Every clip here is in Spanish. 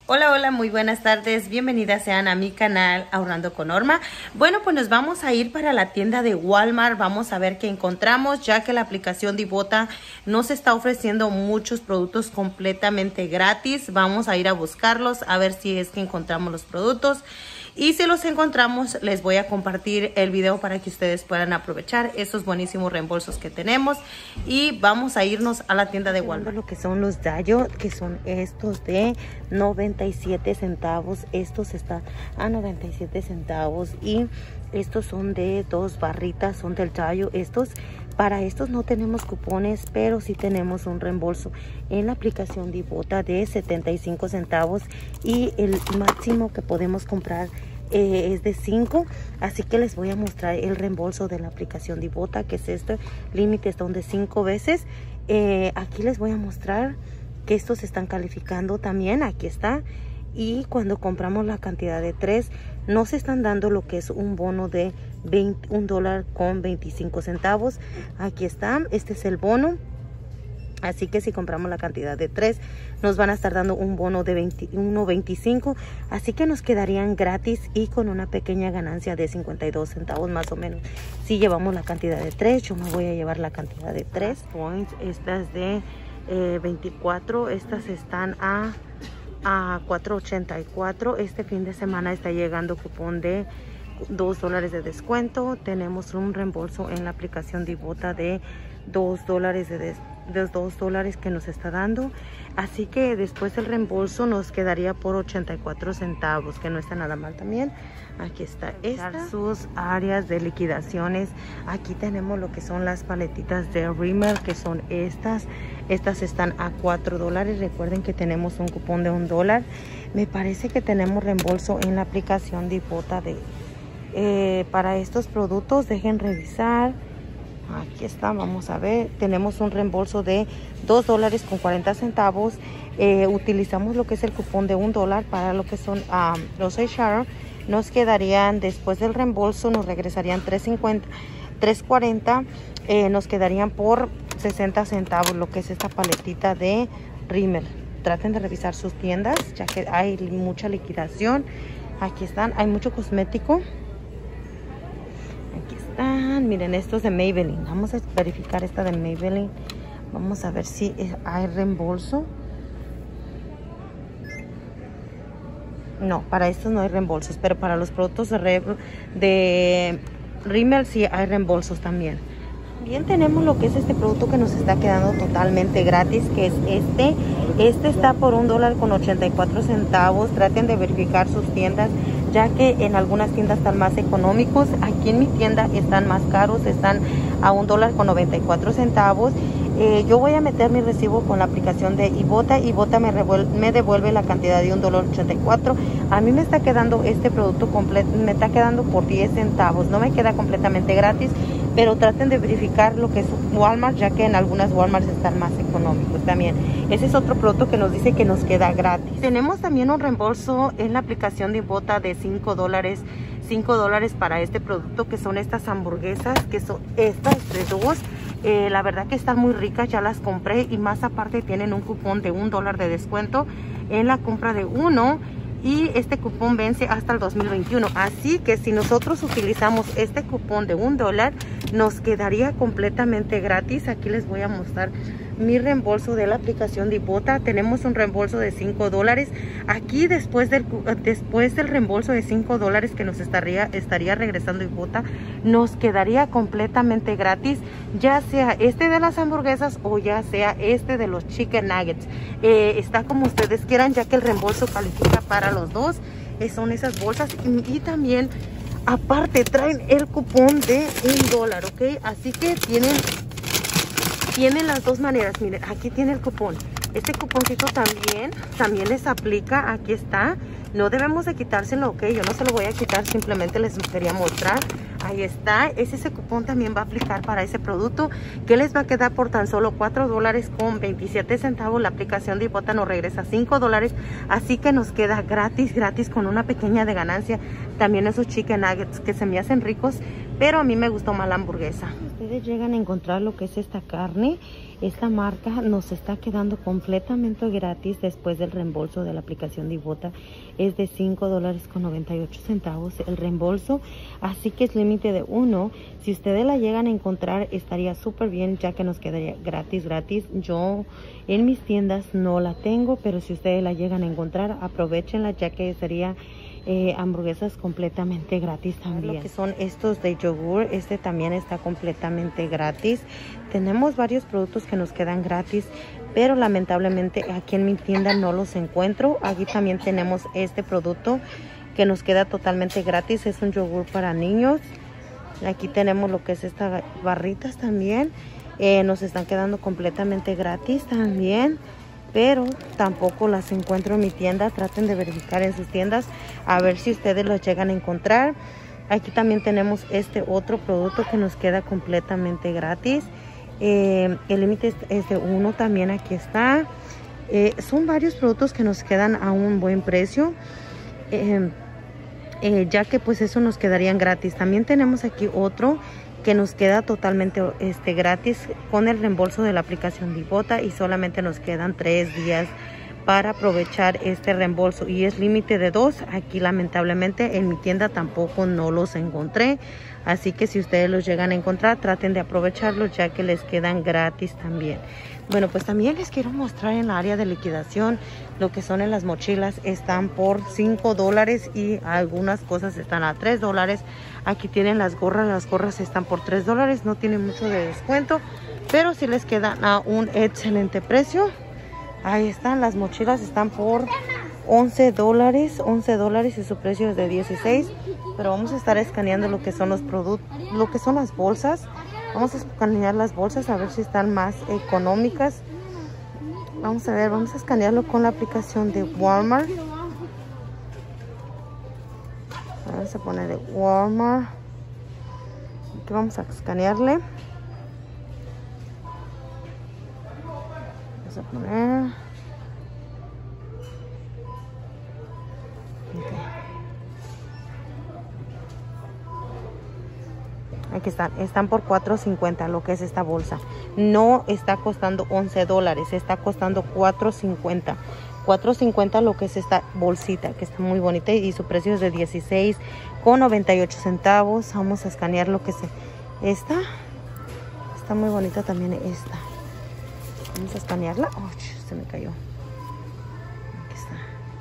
Hola, hola, muy buenas tardes, bienvenidas sean a mi canal Ahorrando con Norma. Bueno, pues nos vamos a ir para la tienda de Walmart, vamos a ver qué encontramos, ya que la aplicación de Ibotta nos está ofreciendo muchos productos completamente gratis. Vamos a ir a buscarlos, a ver si es que encontramos los productos. Y si los encontramos, les voy a compartir el video para que ustedes puedan aprovechar estos buenísimos reembolsos que tenemos. Y vamos a irnos a la tienda de Walmart. Lo que son los Dayo, que son estos de 97 centavos. Estos están a 97 centavos. Y estos son de 2 barritas, son del Dayo. Para estos no tenemos cupones, pero sí tenemos un reembolso en la aplicación de Ibotta de 75 centavos. Y el máximo que podemos comprar es de 5, así que les voy a mostrar el reembolso de la aplicación de Ibotta, que es este límite, son de 5 veces. Aquí les voy a mostrar que estos están calificando también, aquí está. Y cuando compramos la cantidad de 3, nos están dando lo que es un bono de $1.25. Aquí está, este es el bono. Así que si compramos la cantidad de 3, nos van a estar dando un bono de $1.25. Así que nos quedarían gratis y con una pequeña ganancia de 52 centavos más o menos. Si llevamos la cantidad de 3, yo me voy a llevar la cantidad de 3 points. Estas de 24, estas están a $4.84. Este fin de semana está llegando cupón de $2 de descuento. Tenemos un reembolso en la aplicación de Ibotta de $2 $2 que nos está dando, así que después del reembolso nos quedaría por 84 centavos, que no está nada mal también. Aquí está sus áreas de liquidaciones. Aquí tenemos lo que son las paletitas de Rimmel, que son estas están a $4. Recuerden que tenemos un cupón de $1. Me parece que tenemos reembolso en la aplicación de Ibotta para estos productos. Dejen revisar. Aquí está, vamos a ver, tenemos un reembolso de $2.40. Utilizamos lo que es el cupón de $1 para lo que son los HR. Nos quedarían, después del reembolso, nos regresarían $3.40. Nos quedarían por 60 centavos lo que es esta paletita de Rimmel. Traten de revisar sus tiendas, ya que hay mucha liquidación. Aquí están, hay mucho cosmético. Miren, estos de Maybelline. Vamos a verificar esta de Maybelline. Vamos a ver si hay reembolso. No, para estos no hay reembolsos, pero para los productos de Rimmel sí hay reembolsos también. Bien, tenemos lo que es este producto que nos está quedando totalmente gratis, que es este. Este está por $1.84. Traten de verificar sus tiendas, ya que en algunas tiendas están más económicos. Aquí en mi tienda están más caros, están a $1.94. Yo voy a meter mi recibo con la aplicación de Ibotta. Ibotta me devuelve la cantidad de $1.84. A mí me está quedando este producto completo, me está quedando por 10 centavos. No me queda completamente gratis, pero traten de verificar lo que es Walmart, ya que en algunas Walmart están más económicos también. Ese es otro producto que nos dice que nos queda gratis. Tenemos también un reembolso en la aplicación de Ibotta de $5 para este producto, que son estas hamburguesas, que son estas de 2. La verdad que están muy ricas, ya las compré, y más aparte tienen un cupón de $1 de descuento en la compra de 1. Y este cupón vence hasta el 2021. Así que si nosotros utilizamos este cupón de $1, nos quedaría completamente gratis. Aquí les voy a mostrar mi reembolso de la aplicación de Ibotta. Tenemos un reembolso de $5. Aquí después del reembolso de $5 que nos estaría regresando Ibotta, nos quedaría completamente gratis, ya sea este de las hamburguesas o ya sea este de los chicken nuggets. Está como ustedes quieran, ya que el reembolso califica para los dos. Son esas bolsas, y también aparte traen el cupón de $1, ¿ok? Así que tienen las dos maneras. Miren, aquí tiene el cupón. Este cuponcito también les aplica. Aquí está. No debemos de quitárselo, ok. Yo no se lo voy a quitar, simplemente les quería mostrar. Ahí está. Ese cupón también va a aplicar para ese producto, que les va a quedar por tan solo $4.27. La aplicación de Ibotta nos regresa $5. Así que nos queda gratis con una pequeña de ganancia. También esos chicken nuggets que se me hacen ricos, pero a mí me gustó más la hamburguesa. Ustedes llegan a encontrar lo que es esta carne. Esta marca nos está quedando completamente gratis después del reembolso de la aplicación de Ibotta. Es de $5.98 el reembolso, así que es límite de 1. Si ustedes la llegan a encontrar, estaría súper bien, ya que nos quedaría gratis. Yo en mis tiendas no la tengo, pero si ustedes la llegan a encontrar, aprovechenla, ya que sería hamburguesas completamente gratis también. Lo que son estos de yogur, este también está completamente gratis. Tenemos varios productos que nos quedan gratis, pero lamentablemente aquí en mi tienda no los encuentro. Aquí también tenemos este producto que nos queda totalmente gratis. Es un yogur para niños. Aquí tenemos lo que es estas barritas también. Nos están quedando completamente gratis también, pero tampoco las encuentro en mi tienda. Traten de verificar en sus tiendas a ver si ustedes los llegan a encontrar. Aquí también tenemos este otro producto que nos queda completamente gratis. El límite es de 1 también. Aquí está. Son varios productos que nos quedan a un buen precio, ya que pues eso nos quedarían gratis. También tenemos aquí otro que nos queda totalmente gratis con el reembolso de la aplicación de Ibotta, y solamente nos quedan 3 días para aprovechar este reembolso y es límite de 2. Aquí lamentablemente en mi tienda tampoco no los encontré, así que si ustedes los llegan a encontrar, traten de aprovecharlos, ya que les quedan gratis también. Bueno, pues también les quiero mostrar en la área de liquidación lo que son en las mochilas. Están por $5 y algunas cosas están a $3. Aquí tienen las gorras están por $3, no tienen mucho de descuento, pero sí les quedan a un excelente precio. Ahí están, las mochilas están por $11 y su precio es de 16. Pero vamos a estar escaneando lo que son los productos, lo que son las bolsas. Vamos a escanear las bolsas a ver si están más económicas. Vamos a ver, vamos a escanearlo con la aplicación de Walmart. Vamos a poner de Walmart. Aquí vamos a escanearle. Vamos a poner. Aquí están por $4.50 lo que es esta bolsa. No está costando $11, está costando $4.50. $4.50 lo que es esta bolsita, que está muy bonita y su precio es de 16,98 centavos. Vamos a escanear lo que es esta. Está muy bonita también esta. Vamos a escanearla. Oh, se me cayó. Aquí está.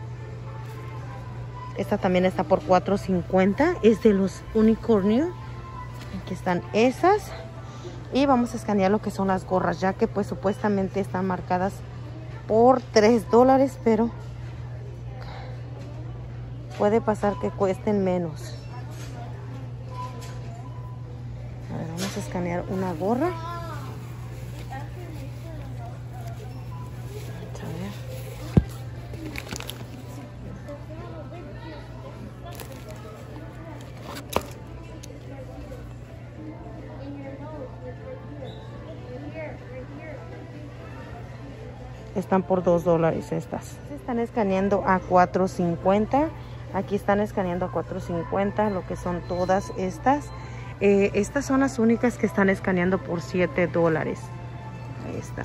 Esta también está por $4.50. Es de los unicornio. Aquí están esas. Y vamos a escanear lo que son las gorras, ya que pues supuestamente están marcadas por $3, pero puede pasar que cuesten menos. A ver, vamos a escanear una gorra. Están por $2 estas. Se están escaneando a $4.50. Aquí están escaneando a $4.50 lo que son todas estas. Estas son las únicas que están escaneando por $7. Ahí está.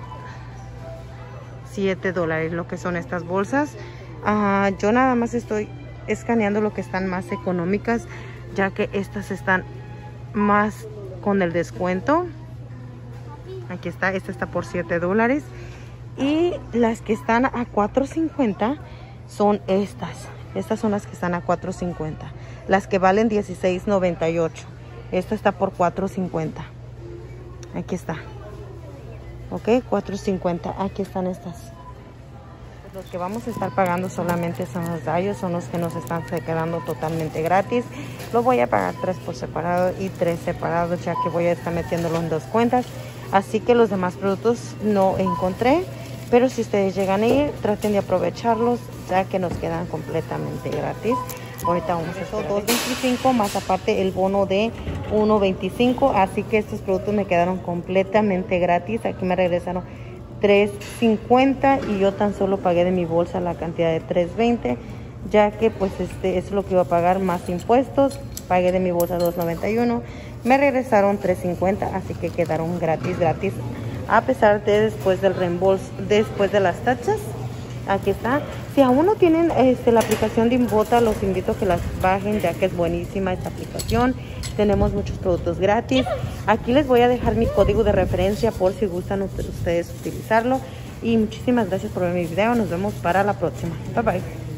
$7 lo que son estas bolsas. Yo nada más estoy escaneando lo que están más económicas, ya que estas están más con el descuento. Aquí está, esta está por $7. Y las que están a $4.50 son estas. Estas son las que están a $4.50. Las que valen $16.98. Esta está por $4.50. Aquí está. Ok, $4.50. Aquí están estas. Los que vamos a estar pagando solamente son los Dayos. Son los que nos están quedando totalmente gratis. Lo voy a pagar 3 por separado y 3 separados, ya que voy a estar metiéndolo en 2 cuentas. Así que los demás productos no encontré. Pero si ustedes llegan a ir, traten de aprovecharlos, ya que nos quedan completamente gratis. Ahorita vamos a hacer $2.25 más aparte el bono de $1.25. Así que estos productos me quedaron completamente gratis. Aquí me regresaron $3.50 y yo tan solo pagué de mi bolsa la cantidad de $3.20, ya que pues es lo que iba a pagar más impuestos. Pagué de mi bolsa $2.91. Me regresaron $3.50, así que quedaron gratis. a pesar de después del reembolso, después de las tachas. Aquí está. Si aún no tienen la aplicación de Inbota, los invito a que las bajen, ya que es buenísima esta aplicación. Tenemos muchos productos gratis. Aquí les voy a dejar mi código de referencia por si gustan ustedes utilizarlo. Y muchísimas gracias por ver mi video. Nos vemos para la próxima. Bye bye.